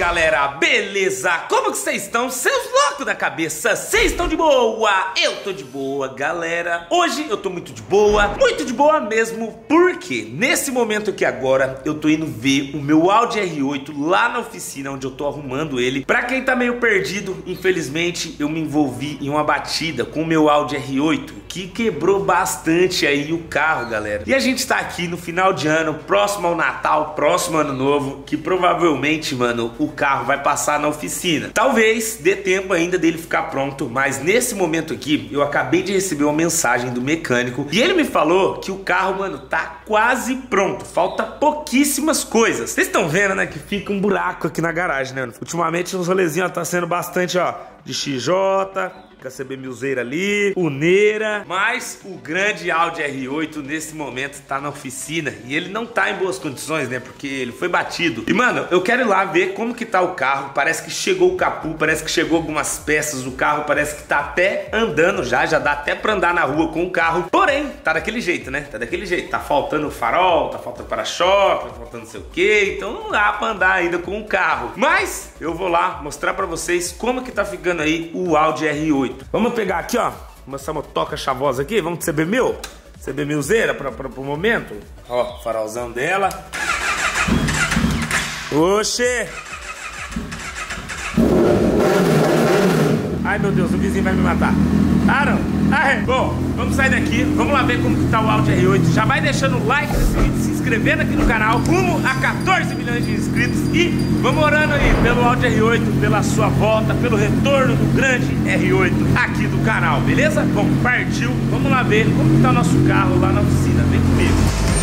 galera, beleza? Como que vocês estão? Seus loucos da cabeça, vocês estão de boa? Eu tô de boa, galera. Hoje eu tô muito de boa mesmo, porque nesse momento aqui agora eu tô indo ver o meu Audi R8 lá na oficina onde eu tô arrumando ele. Pra quem tá meio perdido, infelizmente eu me envolvi em uma batida com o meu Audi R8 que quebrou bastante aí o carro, galera. E a gente tá aqui no final de ano, próximo ao Natal, próximo ao Ano Novo, que provavelmente, mano, o carro vai passar na oficina. Talvez dê tempo ainda dele ficar pronto, mas nesse momento aqui, eu acabei de receber uma mensagem do mecânico e ele me falou que o carro, mano, tá quase pronto. Falta pouquíssimas coisas. Vocês estão vendo, né, que fica um buraco aqui na garagem, né? Ultimamente os rolezinhos, ó, tá sendo bastante, ó, de XJ, KCB Milzeira ali, Uneira, mas o grande Audi R8 nesse momento tá na oficina e ele não tá em boas condições, né, porque ele foi batido. E mano, eu quero ir lá ver como que tá o carro. Parece que chegou o capô, parece que chegou algumas peças do carro, parece que tá até andando já dá até pra andar na rua com o carro. Porém, tá daquele jeito, né, tá daquele jeito, tá faltando o farol, tá faltando para-choque, tá faltando não sei o que, então não dá pra andar ainda com o carro. Mas eu vou lá mostrar pra vocês como que tá ficando aí o Audi R8. Vamos pegar aqui, ó, essa motoca chavosa aqui, vamos de CB1000, CB1000zeira pro momento. Ó, farolzão dela. Oxê! Ai meu Deus, o vizinho vai me matar. Ah não? Ah, é. Bom, vamos sair daqui, vamos lá ver como que tá o Audi R8. Já vai deixando o like nesse vídeo, se inscrevendo aqui no canal, rumo a 14 milhões de inscritos. E vamos orando aí pelo Audi R8, pela sua volta, pelo retorno do grande R8 aqui do canal, beleza? Bom, partiu, vamos lá ver como que tá o nosso carro lá na oficina, vem comigo.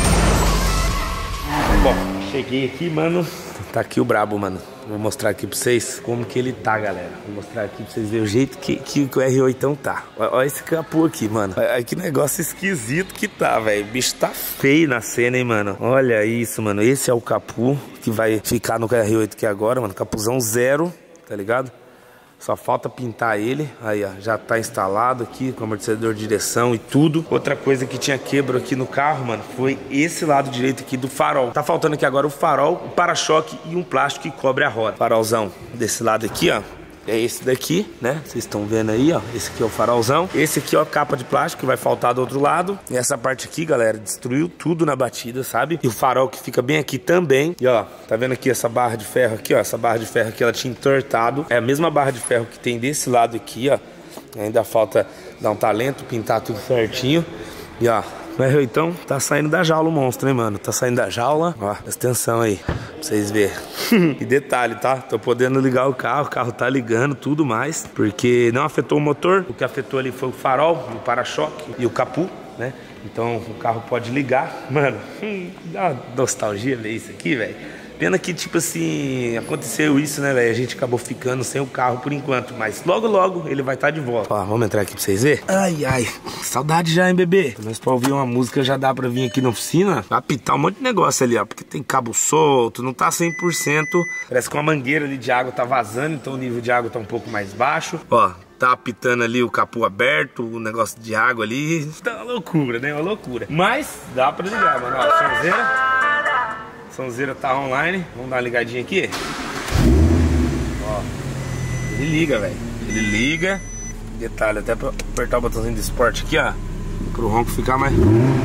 Bom, cheguei aqui, mano. Tá aqui o brabo, mano. Vou mostrar aqui pra vocês como que ele tá, galera. Vou mostrar aqui pra vocês verem o jeito que o R8 tá. Olha esse capô aqui, mano. Olha que negócio esquisito que tá, velho. O bicho tá feio na cena, hein, mano. Olha isso, mano. Esse é o capô que vai ficar no R8 aqui agora, mano. Capuzão zero, tá ligado? Só falta pintar ele. Aí, ó, já tá instalado aqui com amortecedor de direção e tudo. Outra coisa que tinha quebro aqui no carro, mano, foi esse lado direito aqui do farol. Tá faltando aqui agora o farol, o para-choque e um plástico que cobre a roda. Farolzão desse lado aqui, ó, é esse daqui, né? Vocês estão vendo aí, ó. Esse aqui é o farolzão. Esse aqui, ó, capa de plástico que vai faltar do outro lado. E essa parte aqui, galera, destruiu tudo na batida, sabe? E o farol que fica bem aqui também. E, ó, tá vendo aqui essa barra de ferro aqui, ó? Essa barra de ferro aqui, ela tinha entortado. É a mesma barra de ferro que tem desse lado aqui, ó. Ainda falta dar um talento, pintar tudo certinho. E, ó, o R8 tá saindo da jaula o monstro, hein, mano? Tá saindo da jaula. Ó, presta atenção aí, pra vocês verem. E detalhe, tá? Tô podendo ligar o carro tá ligando, tudo mais. Porque não afetou o motor. O que afetou ali foi o farol, o para-choque e o capô, né? Então o carro pode ligar. Mano, dá uma nostalgia ver isso aqui, velho. Pena que, tipo assim, aconteceu isso, né, velho? A gente acabou ficando sem o carro por enquanto. Mas logo, logo ele vai estar de volta. Ó, vamos entrar aqui pra vocês verem. Ai, ai, saudade já, hein, bebê? Mas pra ouvir uma música já dá pra vir aqui na oficina. Vai apitar um monte de negócio ali, ó. Porque tem cabo solto, não tá 100%. Parece que uma mangueira ali de água tá vazando, então o nível de água tá um pouco mais baixo. Ó, tá apitando ali o capô aberto, o negócio de água ali. Tá uma loucura, né? Uma loucura. Mas dá pra ligar, mano. Ó, sonzeira. Sonzeira tá online, vamos dar uma ligadinha aqui. Ó, ele liga, velho. Ele liga. Detalhe, até pra apertar o botãozinho de esporte aqui, ó, pro ronco ficar mais.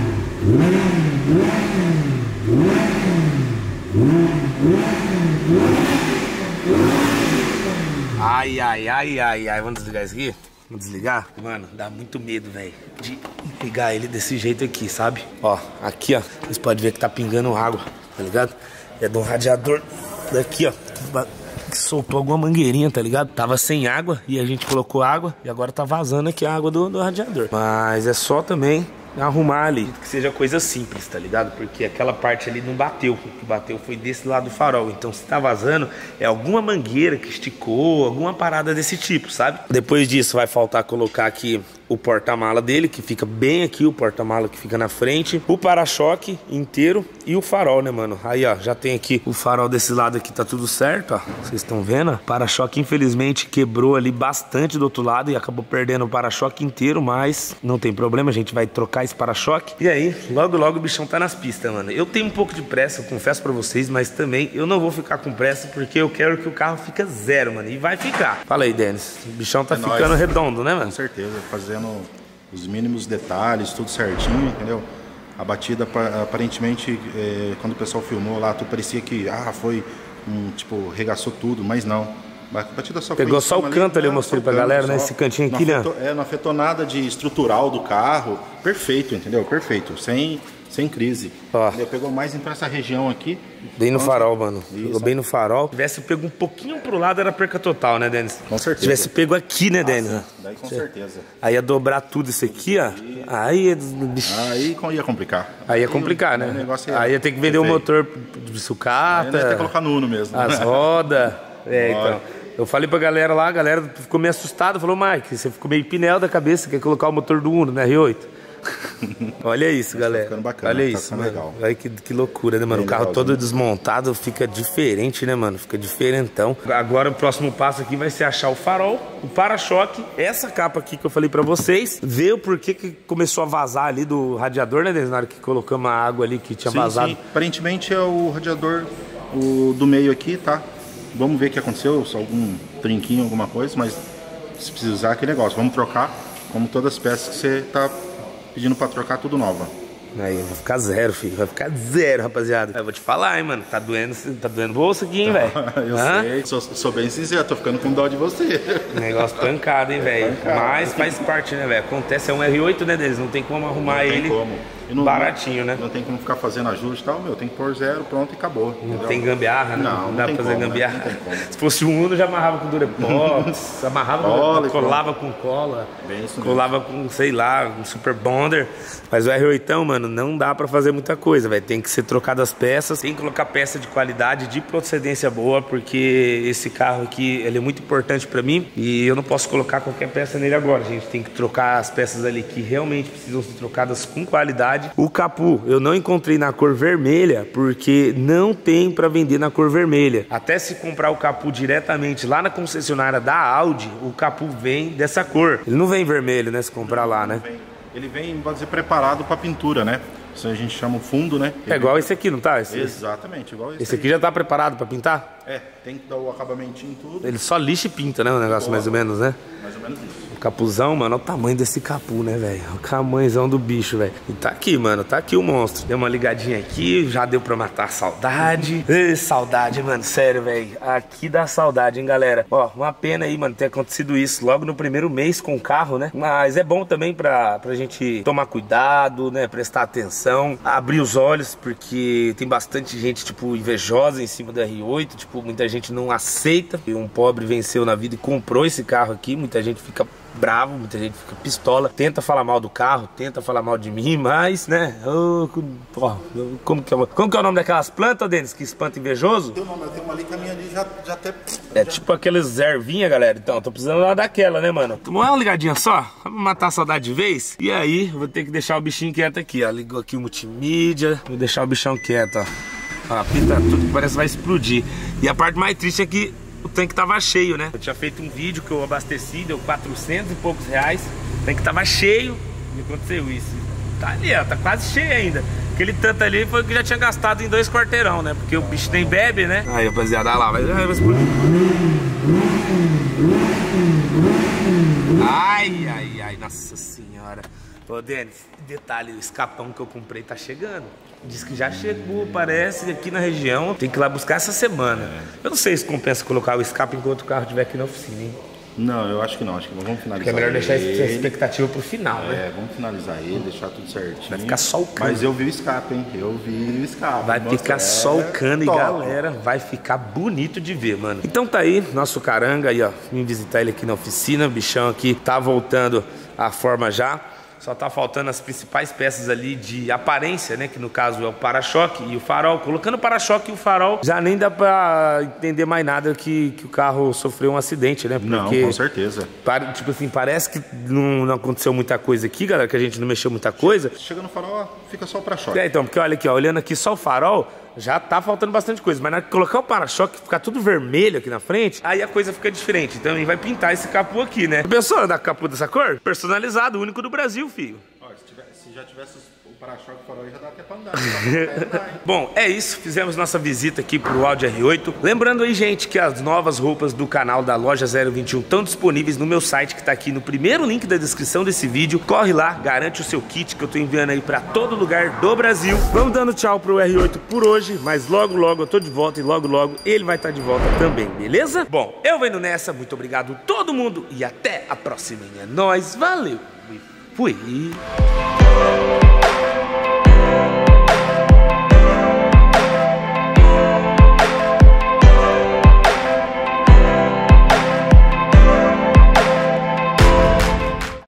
Ai, ai, ai, ai, ai. Vamos desligar isso aqui? Vamos desligar? Mano, dá muito medo, velho, de ligar ele desse jeito aqui, sabe? Ó, aqui, ó, vocês podem ver que tá pingando água, tá ligado? É de um radiador daqui, ó, que soltou alguma mangueirinha, tá ligado? Tava sem água e a gente colocou água e agora tá vazando aqui a água do radiador. Mas é só também arrumar ali, que seja coisa simples, tá ligado? Porque aquela parte ali não bateu, o que bateu foi desse lado do farol. Então se tá vazando, é alguma mangueira que esticou, alguma parada desse tipo, sabe? Depois disso vai faltar colocar aqui o porta-mala dele, que fica bem aqui, o porta-mala que fica na frente, o para-choque inteiro e o farol, né, mano? Aí, ó, já tem aqui o farol desse lado aqui, tá tudo certo, ó. Vocês estão vendo? Para-choque, infelizmente, quebrou ali bastante do outro lado e acabou perdendo o para-choque inteiro, mas não tem problema, a gente vai trocar esse para-choque. E aí, logo, logo o bichão tá nas pistas, mano. Eu tenho um pouco de pressa, eu confesso pra vocês, mas também eu não vou ficar com pressa, porque eu quero que o carro fique zero, mano. E vai ficar. Fala aí, Denis. O bichão tá ficando redondo, né, mano? Com certeza, fazendo os mínimos detalhes, tudo certinho, entendeu? A batida, aparentemente, quando o pessoal filmou lá, tudo parecia que, foi tipo, regaçou tudo, mas não. A batida só pegou só o canto ali, eu mostrei pra galera, né? Esse cantinho aqui, né? Não afetou nada de estrutural do carro. Perfeito, entendeu? Perfeito, sem crise. Ó. Pegou mais então essa região aqui. Bem no farol, mano. Isso. Pegou bem no farol. Se tivesse pego um pouquinho pro lado, era perca total, né, Denis? Com certeza. Se tivesse pego aqui, né, Denis? Daí com certeza. Aí ia dobrar tudo isso aqui, ó. Aí ia complicar. Aí ia complicar, né? Aí ia ter que vender o motor de sucata. Aí ia ter que colocar no Uno mesmo. As rodas. Então. Eu falei pra galera lá, a galera ficou meio assustada. Falou, Mike, você ficou meio pinel da cabeça, quer colocar o motor do Uno, né, R8? Olha isso, galera. Tá ficando bacana, olha isso, mano. Legal. Olha que loucura, né, mano? Bem o carro todo desmontado fica diferente, né, mano? Fica diferentão. Agora o próximo passo aqui vai ser achar o farol, o para-choque, essa capa aqui que eu falei pra vocês, ver o porquê que começou a vazar ali do radiador, né, na hora que colocamos a água ali que tinha vazado. Sim. Aparentemente é o radiador do meio aqui, tá? Vamos ver o que aconteceu, se algum trinquinho, alguma coisa, mas se precisar, aquele negócio. Vamos trocar, como todas as peças que você tá pedindo pra trocar, tudo nova. Aí, vai ficar zero, filho. Vai ficar zero, rapaziada. Eu vou te falar, hein, mano. Tá doendo bolso aqui, hein, velho. Eu sei. Sou bem sincero, tô ficando com dó de você. Negócio pancado, hein, velho. Mas faz parte, né, velho? Acontece, é um R8, né, deles? Não tem como arrumar ele. Baratinho, né? Não tem como ficar fazendo ajuste e tal, tem que pôr zero, pronto e acabou. Não tem gambiarra, né? Não dá pra fazer gambiarra. Né? Se fosse um Uno, já amarrava com Durepox, amarrava, colava com cola, colava com, sei lá, um Super Bonder. Mas o R8, mano, não dá pra fazer muita coisa, velho. Tem que ser trocado as peças, tem que colocar peça de qualidade, de procedência boa, porque esse carro aqui, ele é muito importante pra mim e eu não posso colocar qualquer peça nele agora. A gente tem que trocar as peças ali que realmente precisam ser trocadas com qualidade. O capô eu não encontrei na cor vermelha porque não tem para vender na cor vermelha. Até se comprar o capô diretamente lá na concessionária da Audi, o capô vem dessa cor. Ele não vem vermelho, né? Se comprar lá, né? Ele vem, pode dizer, preparado para pintura, né? Isso a gente chama o fundo, né? É igual esse aqui, não tá? Exatamente, igual esse. Esse aqui já tá preparado para pintar? Tem que dar o acabamentinho tudo. Ele só lixa e pinta, né? O negócio mais ou menos, né? Mais ou menos isso. O capuzão, mano, olha o tamanho desse capu, né, velho? O tamanhozão do bicho, velho. E tá aqui, mano, tá aqui o monstro. Deu uma ligadinha aqui, já deu pra matar a saudade. Ei, saudade, mano, sério, velho. Aqui dá saudade, hein, galera. Ó, uma pena aí, mano, ter acontecido isso logo no primeiro mês com o carro, né? Mas é bom também pra gente tomar cuidado, né? Prestar atenção, abrir os olhos, porque tem bastante gente, tipo, invejosa em cima do R8. Tipo, muita gente não aceita. E um pobre venceu na vida e comprou esse carro aqui. Muita gente fica bravo, muita gente fica pistola, tenta falar mal do carro, tenta falar mal de mim, mas, né, como que é o nome daquelas plantas, Denis, que espanta invejoso? Tem um nome, eu tenho uma ali que a minha ali já até... Tipo aqueles ervinha, galera, então, tô precisando lá daquela, né, mano? Não é uma ligadinha só? Vamos matar a saudade de vez? E aí, vou ter que deixar o bichinho quieto aqui, ó, ligou aqui o multimídia, vou deixar o bichão quieto, ó. Ó, pinta tudo que parece que vai explodir. E a parte mais triste é que o tanque tava cheio, né? Eu tinha feito um vídeo que eu abasteci, deu 400 e poucos reais. O tanque tava cheio e aconteceu isso. Tá ali, ó, tá quase cheio ainda. Aquele tanto ali foi o que já tinha gastado em 2 quarteirão, né? Porque o bicho nem bebe, né? Aí, rapaziada, olha lá, vai explodir. Ai, nossa senhora. Ô, Denis, detalhe, o escapão que eu comprei tá chegando. Diz que já chegou, parece, aqui na região. Tem que ir lá buscar essa semana. Eu não sei se compensa colocar o escape enquanto o carro estiver aqui na oficina, hein? Não, eu acho que não. Acho que vamos finalizar. É melhor deixar essa expectativa pro final, né? Vamos finalizar ele, deixar tudo certinho. Vai ficar só o cano. Mas eu vi o escape, hein? Eu vi o escape. Vai ficar só o cano e, galera, vai ficar bonito de ver, mano. Então tá aí, nosso caranga aí, ó. Vim visitar ele aqui na oficina. O bichão aqui tá voltando à forma já. Só tá faltando as principais peças ali de aparência, né? Que no caso é o para-choque e o farol. Colocando o para-choque e o farol, já nem dá pra entender mais nada que o carro sofreu um acidente, né? Porque, não, com certeza. Tipo assim, parece que não aconteceu muita coisa aqui, galera, que a gente não mexeu muita coisa. Chega no farol, fica só o para-choque. Então, porque olha aqui, ó, olhando aqui só o farol, já tá faltando bastante coisa. Mas na hora que colocar o para-choque, ficar tudo vermelho aqui na frente, aí a coisa fica diferente. Então ele vai pintar esse capô aqui, né? Pensou em dar capô dessa cor? Personalizado, único do Brasil, filho. Ó, se já tivesse o para-choque e o farol, já dá até pra andar. Bom, é isso. Fizemos nossa visita aqui pro Audi R8. Lembrando aí, gente, que as novas roupas do canal da Loja 021 estão disponíveis no meu site, que tá aqui no primeiro link da descrição desse vídeo. Corre lá, garante o seu kit que eu tô enviando aí pra todo lugar do Brasil. Vamos dando tchau pro R8 por hoje, mas logo, logo eu tô de volta e logo, logo ele vai estar de volta também, beleza? Bom, eu vou indo nessa. Muito obrigado todo mundo e até a próxima. É nóis, valeu e fui!